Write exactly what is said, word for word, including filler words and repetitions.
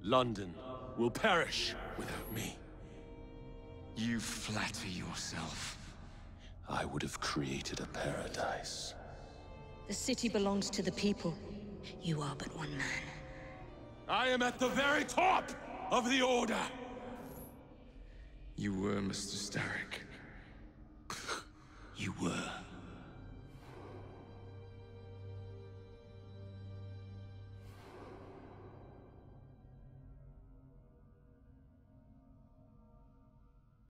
London will perish without me. You flatter yourself. I would have created a paradise. The city belongs to the people. You are but one man. I am at the very top of the Order! You were, Mister Starrick. You were.